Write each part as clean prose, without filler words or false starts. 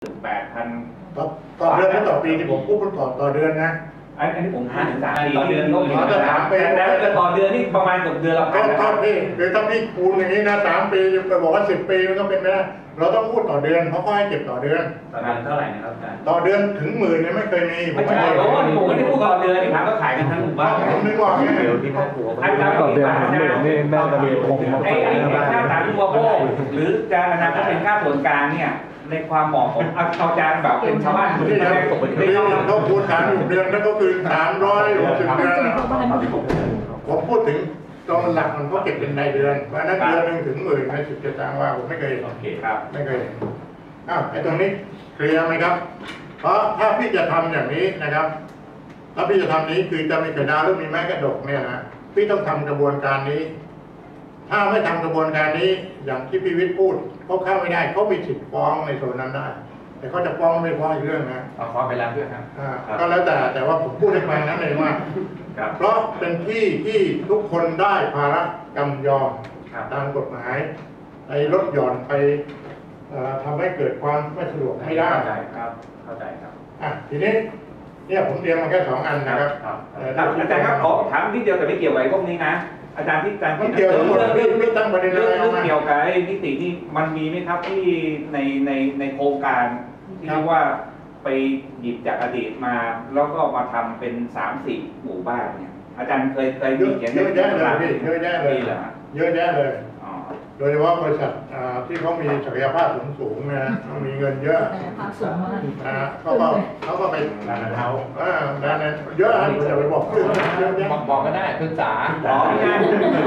8,000 ต่อเดือนไม่ต่อปีที่ผมพูดต่อเดือนนะอันนี้ผม5 ถึง 3 ปีต่อเดือนก็แต่ต่อเดือนนี่ประมาณเกือบเดือนละพันนะครับพี่หรือถ้าพี่คูณอย่างนี้นะ3 ปีไปบอกว่า10 ปีมันก็เป็นไม่ได้เราต้องพูดต่อเดือนเพราะเขาให้เก็บต่อเดือนเท่าไหร่นะครับอาจารย์ต่อเดือนถึง10,000เนี่ยไม่เคยมีผมไม่เคยเพราะว่าผมไม่ได้พูดต่อเดือนนี่ครับก็ขายกันทั้งหมู่บ้านผมนึกว่าเดี๋ยวที่แม่ครัวต่อเดือน10,000นี่แม่จะมีคงมาไอ้ค่าสาธารณูปโภคหรือจะอนาคตเป็นค่าส่วนกลางเนี่ยในความเหมาะผมเอาจานแบบเป็นชาวบ้านคนที่ไม่ได้ตกเป็นเขาคูณฐานอยู่เดือนแล้วก็คือ360 เดือนผมพูดถึงตรงหลักมันก็เก็บเป็นรายเดือนเพราะนั้นเดือนนึงถึง10,000ใน10 ตางค์ว่าผมไม่เคยโอเคครับไม่เคยไอ้ตรงนี้เคลียร์ไหมครับเพราะถ้าพี่จะทำอย่างนี้นะครับถ้าพี่จะทำนี้คือจะมีกระดาษหรือมีไม้กระดกเนี่ยนะพี่ต้องทำกระบวนการนี้ถ้าไม่ทำกระบวนการนี้อย่างที่พี่วิทย์พูดเขาเข้าไม่ได้เขามีสิทธิ์ฟ้องในส่วนนั้นได้แต่เขาจะฟ้องไม่ฟ้องอีกเรื่องนะฟ้องไปแล้วด้วยครับก็แล้วแต่ว่าผมพูดให้ฟังนั้นเองว่าเพราะเป็นที่ทุกคนได้ภาระกำยอมตามกฎหมายในลดหย่อนไปทำให้เกิดความไม่สะดวกไม่ได้เข้าใจครับทีนี้เนี่ยผมเตรียมมาแค่2 อันนะครับอาจารย์ครับขอถามนิดเดียวแต่ไม่เกี่ยวกับพวกนี้นะอาจารย์ที่อาจารย์เกี่ยวกับเรื่องตั้งประเด็นอะไรเกี่ยวกับนิตินี่มันมีไหมครับที่ในโครงการที่เรียกว่าไปหยิบจากอดีตมาแล้วก็มาทำเป็น3-4 หมู่บ้านเนี่ยอาจารย์เคยเขียนเยอะแยะเลยเยอะแยะเลยเยอะแยะเลยโดยเฉพาะบริษัทที่เขามีศักยภาพสูงนะมีเงินเยอะเขาก็ไปร้านเท้าเยอะอย่าไปบอกชื่อบอกก็ได้ศึกษาอย่าง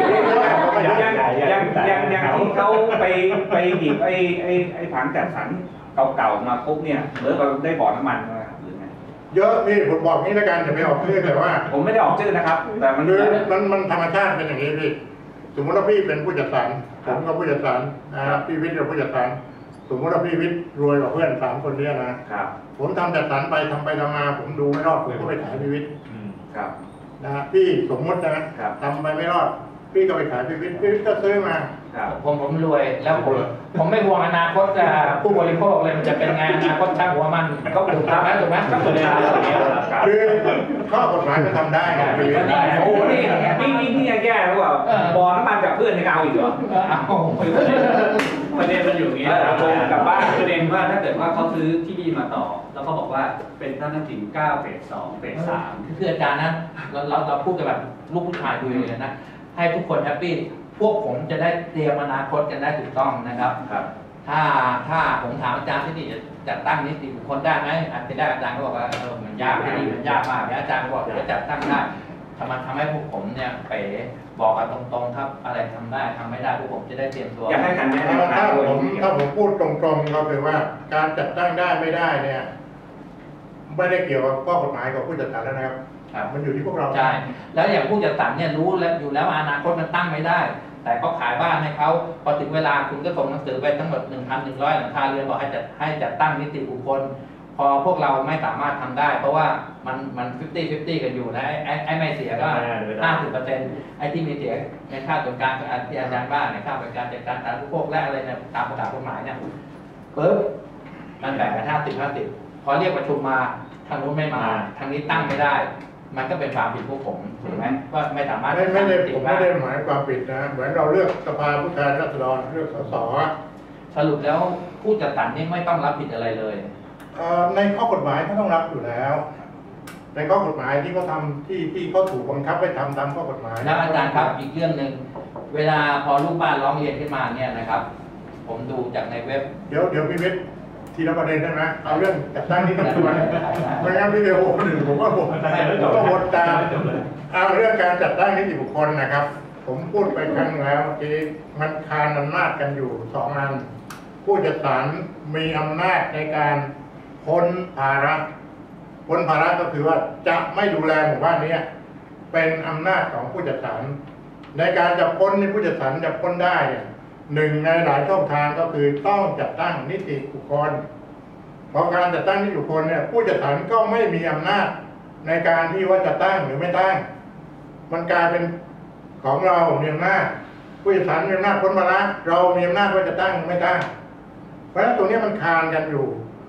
ที่เขาไปหยิบไอ้ถังจัดสรรเก่าๆมาปุ๊บเนี่ยหรือเราได้บ่อน้ำมันนะครับหรือไงเยอะพี่ผมบอกนี้แล้วกันจะไม่ออกชื่อแต่ว่าผมไม่ได้ออกชื่อนะครับแต่มันธรรมชาติเป็นอย่างนี้พี่สมมติว่าพี่เป็นผู้จัดสรรผมก็ผู้จัดสรรพี่วิทย์เป็นผู้จัดสรรสมมติว่าพี่วิทย์รวยกว่าเพื่อน3 คนนี้นะผมทำจัดสรรไปทำมาผมดูไม่รอดผมก็ไปขายพี่วิทย์พี่สมมตินะทำไปไม่รอดพี่ก็ไปขายพี่วิทย์ก็ซื้อมาผมรวยแล้วผมไม่ห่วงอนาคตผู้บริโภคเลยมันจะเป็นไงอนาคตช่างหัวมันก็ถูกทำนะถูกไหมก็ถูกทำคือข้อกฎหมายก็ทำได้นะโอ้นี่แย่หรือเปล่าบอน้ำมันจากเพื่อนในเอาอีกเหรอประเด็นมันอยู่อย่างนี้กลับบ้านประเด็นว่าถ้าเกิดว่าเขาซื้อที่ดินมาต่อแล้วเขาบอกว่าเป็นท่านทักษิณ9 เฟส 2 เฟส 3 คืออาจารย์นะเราพูดกันแบบลูกผู้ชายคุยเลยนะให้ทุกคนแฮปปี้พวกผมจะได้เตรียมอนาคตกันได้ถูกต้องนะครับถ้าผมถามอาจารย์ที่นี่จะจัดตั้งนิติบุคคลได้ไหมอาจารย์ก็บอกว่ามันยากที่นี่มันยากมากอาจารย์ก็บอกเดี๋ยวจัดตั้งได้ทำให้พวกผมเนี่ยไปบอกกันตรงๆครับอะไรทำได้ทำไม่ได้พวกผมจะได้เตรียมตัวอยากให้กันถ้าผมพูดตรงๆก็คือว่าการจัดตั้งได้ไม่ได้เนี่ยไม่ได้เกี่ยวกับข้อกฎหมายกับผู้จัดสรรแล้วนะครับมันอยู่ที่พวกเราใช่แล้วอย่างผู้จัดสรรเนี่ยรู้แล้วอยู่แล้วอนาคตมันตั้งไม่ได้แต่เขาขายบ้านให้เขาพอถึงเวลาคุณก็ส่งหนังสือไปทั้งหมด 1,100 หลังคาเรือนบอกให้จัดตั้งนิติบุคคลพอพวกเราไม่สามารถทำได้เพราะว่ามัน50-50กันอยู่นะไอ้ไม่เสียก็50%ไอ้ที่มีเสียในค่าส่วนกลางที่อาจารย์ว่าในค่าบริการจัดการสาธารณูปโภคและอะไรเนี่ยตามประกาศกฎหมายเนี่ยปึ๊บมันแบ่งกัน50-50พอเรียกประชุมมาทางนู้นไม่มาทางนี้ตั้งไม่ได้มันก็เป็นความผิดพวกผมถูกไหมว่าไม่สามารถผมไม่ได้หมายความผิดนะเหมือนเราเลือกสภาผู้แทนราษฎรเลือกสสสรุปแล้วผู้จัดสรรนี่ไม่ต้องรับผิดอะไรเลยในข้อกฎหมายเขาต้องรับอยู่แล้วในข้อกฎหมายที่เขาทำที่เขาถูกบังคับให้ทำตามข้อกฎหมายแล้วอาจารย์ครับอีกเรื่องหนึ่งเวลาพอลูกบ้านร้องเรียนขึ้นมาเนี่ยนะครับผมดูจากในเว็บเดี๋ยวพี่วิทย์ทีละประเด็นได้ไหมเอาเรื่องจัดตั้งที่ถูกไหมไม่งั้นพี่เดียวผมว่าผมก็วนตามเอาเรื่องการจัดตั้งนิติบุคคลนะครับผมพูดไปครั้งแล้วที่มันคานอำนาจกันอยู่2 อันผู้จัดสรรมีอำนาจในการพ้นภาระก็คือว่าจะไม่ดูแลหมู่บ้านนี้เป็นอำนาจของผู้จัดสรรในการจะพ้นในผู้จัดสรรจะพ้นได้หนึ่งในหลายช่องทางก็คือต้องจัดตั้งนิติบุคคลเพราะการจัดตั้งนิติบุคคลเนี่ยผู้จัดสรรก็ไม่มีอำนาจในการที่ว่าจะตั้งหรือไม่ตั้งมันกลายเป็นของเรามีอำนาจผู้จัดสรรมีอำนาจพ้นภาระเรามีอำนาจว่าจะตั้งหรือไม่ตั้งเพราะฉะนั้นตรงนี้มันคานกันอยู่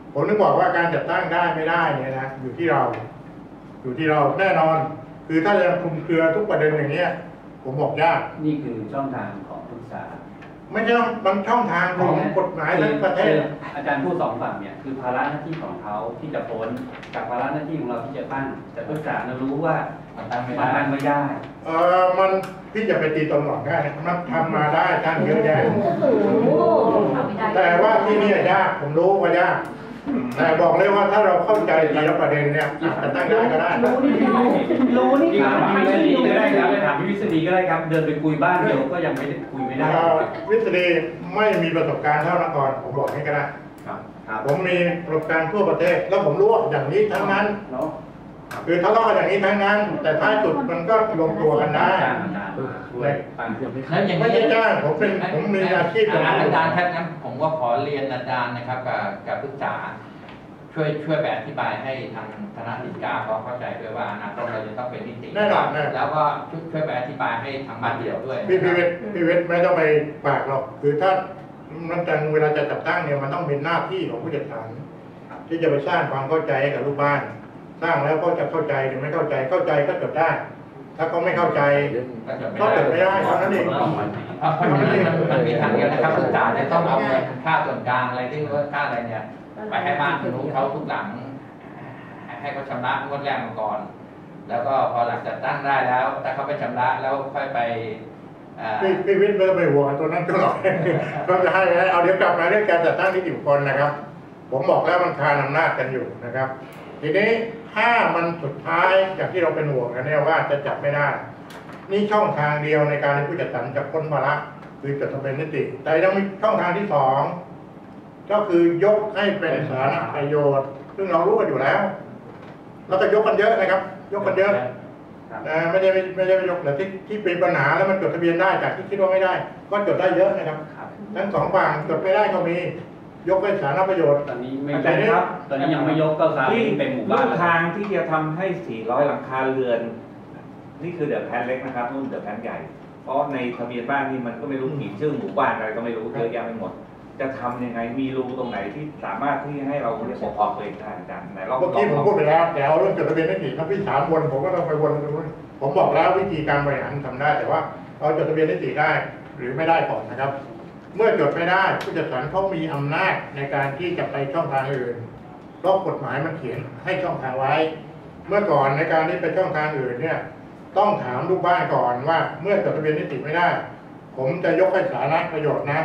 ผมนึกบอกว่าการจัดตั้งได้ไม่ได้เนี่ยนะอยู่ที่เราแน่นอน คือถ้าจะคลุมเครือทุกประเด็นอย่างเงี้ยผมบอกยากนี่คือช่องทางของปรึกษาไม่ใช่มันช่องทางของกฎหมายทั้งประเทศอาจารย์พูดสองฝั่งเนี่ยคือภาระหน้าที่ของเขาที่จะพ้นกับภาระหน้าที่ของเราที่จะตั้งแต่ปรึกษาเรารู้ว่ามันตั้งไม่มันได้ตั้งไม่ได้มันพี่จะไปตีตนหลอกได้มันทำมาได้ตั้งเยอะแยะแต่ว่าที่นี่ยากผมรู้ว่ายากแต่บอกเลยว่าถ้าเราเข้าใจทีละประเด็นเนี่ยอาจจะตั้งได้ก็ได้รู้นี่ถามพี่วิศดีก็ได้ครับถามพี่วิศดีก็ได้ครับ เดินไปคุยบ้านเดียวก็ยังไม่ได้คุยไม่ได้วิศดีไม่มีประสบการณ์เท่านครผมบอกให้ก็ได้ครับผมมีประสบการณ์ทั่วประเทศ แล้วผมรู้ว่าอย่างนี้ทั้งนั้นเนาะคือทะเลาะกันอย่างนี้ทั้งนั้น แต่ท้ายสุดมันก็ลงตัวกันได้อาจารย์ช่วยตั้งแล้วอย่างไม่นี้ใช่จ้างผมมีอาชีพตรงนี้อาจารย์ครับงั้นผมก็ขอเรียนอาจารย์นะครับกับปรึกษาช่วยแบบอธิบายให้ทางคณะนิติการเขาเข้าใจด้วยว่าอนาคตเราจะต้องเป็นนิติแน่นอนแน่แล้วก็ช่วยแบบอธิบายให้ทางบ้านเดี่ยวด้วยพี่เวทไม่ต้องไปปากหรอกคือถ้ามันจังเวลาจะจัดตั้งเนี่ยมันต้องเป็นหน้าที่ของผู้จัดการที่จะไปสร้างความเข้าใจให้กับลูกบ้าน สร้างแล้วก็จะเข้าใจหรือไม่เข้าใจก็จดได้ ถ้าเขาไม่เข้าใจก็จดไม่ได้เท่านั้นเองเพราะมันมีทางเดียวนะครับปรึกษาจะต้องเอาเงินค่าส่วนกลางอะไรที่ว่าค่าอะไรเนี่ยไปให้บ้านรู้เขาทุกหลังให้เขาชำระงวดแรกมาก่อน แล้วก็พอหลังจากตั้งได้แล้วถ้าเขาไปชำระแล้วค่อยไปพี่วิทย์ไม่ต้องไปห่วงตัวนั้นก็หรอก ก็จะให้เอาเดี๋ยวกลับมาเรื่องการจัดตั้งนิติบุคคลนะครับ ผมบอกแล้วมันคานอำนาจกันอยู่นะครับ ทีนี้ถ้ามันสุดท้ายอย่างที่เราเป็นห่วงกันเนี่ยว่าจะจับไม่ได้ นี่ช่องทางเดียวในการที่ผู้จัดสรรจะพ้นภาระคือจดทะเบียนนิติ แต่ยังมีช่องทางที่สองก็คือยกให้เป็นสาธารณประโยชน์ ซึ่งเรารู้กันอยู่แล้วเราจะยกกันเยอะนะครับ ยกกันเยอะไม่ได้ไปยกแต่ที่เป็นปัญหาแล้วมันจดทะเบียนได้จากที่คิดว่าไม่ได้ ก็จดได้เยอะนะครับทั้งสองฝั่งจดไม่ได้ก็มียกให้สาธารณประโยชน์ตอนนี้ไม่ยกครับตอนนี้ยังไม่ยกก็ตามที่เป็นหมู่บ้านลู่ทางที่จะทำให้ 400 หลังคาเรือน นี่คือเดือดแพนเล็กนะครับนู่นเดือดแพนใหญ่ เพราะในทะเบียนบ้านนี่มันก็ไม่รู้กี่ชื่อหมู่บ้านอะไรก็ไม่รู้เยอะแยะไปหมด จะทำยังไงมีรูตรงไหนที่สามารถที่ให้เราเรียกปกครองตัวเองได้อาจารย์ไหนเราเมื่อกี้ผมพูดไปแล้วแต่เอาเรื่องจดทะเบียนนิติถ้าพี่ถามวนผมก็ต้องไปวนตรงนู้นผมบอกแล้ววิธีการบริหารทำได้ แต่ว่าเอาจดทะเบียนนิติได้หรือไม่ได้ก่อนนะครับ เมื่อจดไม่ได้ผู้จัดสรรเขามีอำนาจในการที่จะไปช่องทางอื่นเพราะกฎหมายมันเขียนให้ช่องทางไว้ เมื่อก่อนในการที่ไปช่องทางอื่นเนี่ยต้องถามลูกบ้านก่อนว่าเมื่อจดทะเบียนนิติไม่ได้ ผมจะยกให้สาธารณประโยชน์นะ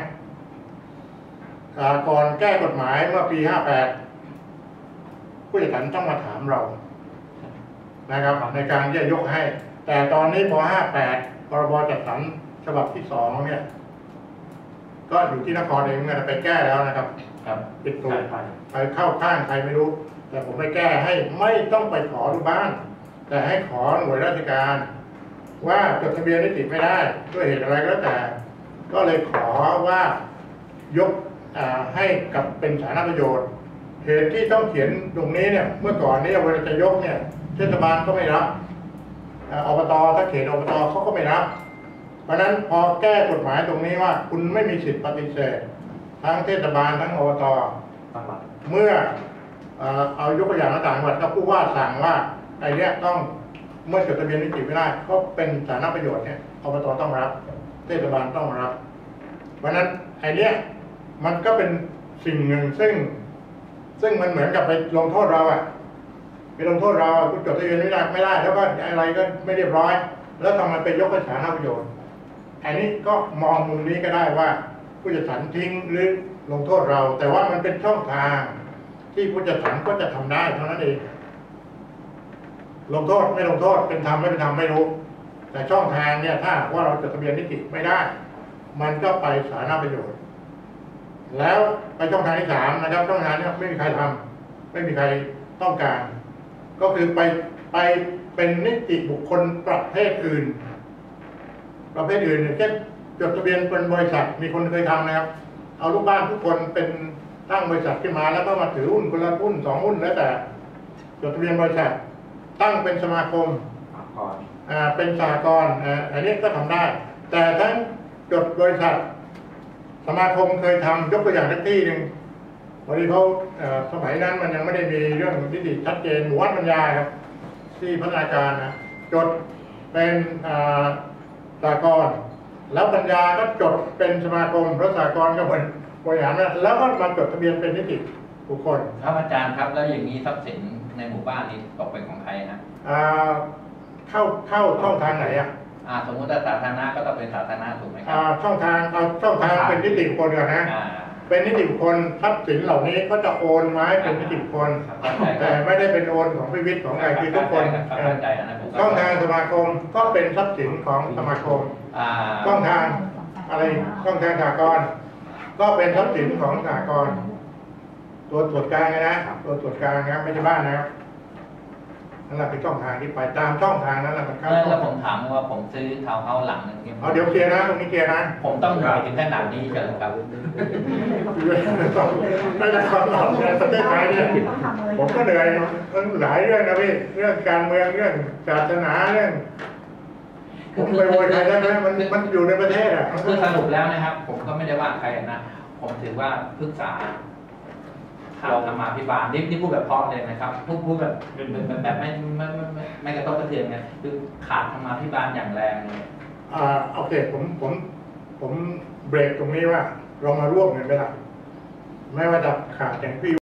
ก่อนแก้กฎหมายเมื่อปี 58 ผู้จัดสรรต้องมาถามเรานะครับในการที่จะยกให้ แต่ตอนนี้พอ 58 พรบจัดสรรฉบับที่ 2 เนี่ยก็อยู่ที่นครเองเนี่ยไปแก้แล้วนะครับครับปิดตัวไปเข้าข้างใครไม่รู้ แต่ผมไม่แก้ให้ไม่ต้องไปขอลูกบ้าน แต่ให้ขอหน่วยราชการ ว่าจดทะเบียนนิติไม่ได้ด้วยเหตุอะไรก็แล้วแต่ ก็เลยขอว่ายกให้กับเป็นสาธารณประโยชน์ เหตุที่ต้องเขียนตรงนี้เนี่ยเมื่อก่อนนี้เวลาจะยกเนี่ยเทศบาลก็ไม่รับอบตถ้าเขตอบตเขาก็ไม่รับ เพราะฉะนั้นพอแก้กฎหมายตรงนี้ว่าคุณไม่มีสิทธิปฏิเสธทั้งเทศบาลทั้งอบตเมื่อเอายกตัวอย่างต่างจังหวัดก็ผู้ว่าสั่งว่าไอ้เนี้ยต้องเมื่อจดทะเบียนนิติไม่ได้ก็เป็นสาธารณประโยชน์เนี่ยอบตต้องรับ เทศบาลต้องรับ เพราะฉะนั้นไอ้เนี้ยมันก็เป็นสิ่งหนึ่งซึ่งมันเหมือนกับไปลงโทษเราอะไปลงโทษเราคุณจดทะเบียนไม่ได้แล้วก็อะไรก็ไม่เรียบร้อย แล้วทำไมไปยกให้สาธารณประโยชน์อันนี้ก็มองมุมนี้ก็ได้ว่าผู้จัดสรรทิ้งหรือลงโทษเรา แต่ว่ามันเป็นช่องทางที่ผู้จัดสรรก็จะทำได้เท่านั้นเองลงโทษไม่ลงโทษเป็นธรรมไม่เป็นธรรมไม่รู้ แต่ช่องทางเนี่ยถ้าว่าเราจดทะเบียนนิติไม่ได้ มันก็ไปสาธารณประโยชน์แล้วไปช่องทางที่ 3นะครับช่องทางนี้ไม่มีใครทำไม่มีใครต้องการ ก็คือไปเป็นนิติบุคคลประเภทอื่นอย่างเช่นจดทะเบียนเป็นบริษัทมีคนเคยทำนะครับเอาลูกบ้านทุกคนเป็นตั้งบริษัทขึ้นมาแล้วก็มาถือหุ้นคนละหุ้น2 หุ้นแล้วแต่จดทะเบียนบริษัทตั้งเป็นสมาคมเป็นสหกรณ์อันนี้ก็ทำได้ แต่ทั้งจดบริษัทสมาคมเคยทำยกตัวอย่างที่หนึ่งพอดีเขาสมัยนั้นมันยังไม่ได้มีเรื่องนิติชัดเจนหมู่บ้านปัญญาครับที่พัฒนาการนะจดเป็นสหกรณ์แล้วปัญญาก็จดเป็นสมาคมแล้วสหกรณ์ก็เป็นบริหารแล้วก็มาจดทะเบียนเป็นนิติบุคคลครับอาจารย์ครับแล้วอย่างนี้ทรัพย์สินในหมู่บ้านนี้ตกเป็นของใครนะเข้าช่องทางไหนอ่ะสมมติถ้าสาธารณะก็ต้องเป็นสาธารณะถูกไหมครัช่องทางเป็นนิติบุคคลก่อนนะ เป็นนิติบุคคลทรัพย์สินเหล่านี้ก็จะโอนไว้เป็นนิติบุคคลแต่ไม่ได้เป็นโอนของพิวิตของใครคือทุกคนช่องทางสมาคมก็เป็นทรัพย์สินของสมาคมช่องทางอะไรช่องทางสหกรณ์ก็เป็นทรัพย์สินของสหกรณ์ตัวตรวจการนะตัวตรวจการนะครับไม่ใช่บ้านนะครับนั่นแหละเป็นช่องทางที่ไปตามช่องทางนั้นแหละมันเข้าแล้วผมถามว่าผมซื้อทาวน์เฮาส์หลังหนึ่งเดี๋ยวเคลียร์นะตรงนี้เคลียร์นะผมต้องไปถึงขนาดนี้กันครับไม่ได้ความหลอกในประเทศไทยเนี่ยผมก็เหนื่อยมันหลายเรื่องนะพี่เรื่องการเมืองเรื่องศาสนาเรื่องผมไปโวยใครได้ไหมมันอยู่ในประเทศอ่ะคือสรุปแล้วนะครับ ผมก็ไม่ได้ว่าใครนะผมถือว่าปรึกษาเราธรรมาภิบาลนี่พูดแบบพร้อมเลยนะครับพูดแบบแบบไม่กระทบกระเทือนไงคือขาดธรรมาภิบาลอย่างแรงเลยโอเคผมเบรกตรงนี้ว่าเรามาร่วมกันไหมล่ะไม่ว่าจะขาดอย่างพี่